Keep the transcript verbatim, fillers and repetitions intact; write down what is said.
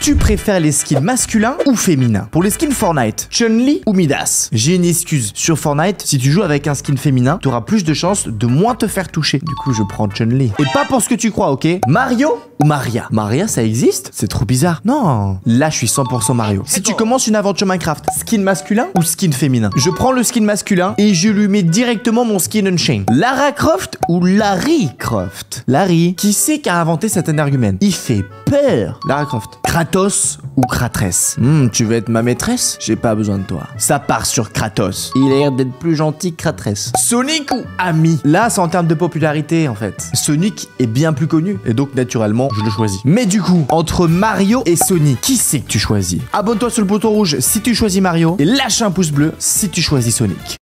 Tu préfères les skins masculins ou féminins? Pour les skins Fortnite, Chun-Li ou Midas? J'ai une excuse. Sur Fortnite, si tu joues avec un skin féminin, tu auras plus de chances de moins te faire toucher. Du coup, je prends Chun-Li. Et pas pour ce que tu crois, ok? Mario ou Maria? Maria, ça existe? C'est trop bizarre. Non. Là, je suis cent pour cent Mario. Si tu commences une aventure Minecraft, skin masculin ou skin féminin? Je prends le skin masculin et je lui mets directement mon skin Unchained. Lara Croft ou Larry Croft? Larry. Qui c'est qui a inventé cet énergumène? Il fait peur. Lara Croft. Kratos ou Kratress? Hmm, tu veux être ma maîtresse? J'ai pas besoin de toi. Ça part sur Kratos. Il a l'air d'être plus gentil que Kratress. Sonic ou Ami? Là, c'est en termes de popularité, en fait. Sonic est bien plus connu. Et donc, naturellement, je le choisis. Mais du coup, entre Mario et Sonic, qui c'est que tu choisis? Abonne-toi sur le bouton rouge si tu choisis Mario. Et lâche un pouce bleu si tu choisis Sonic.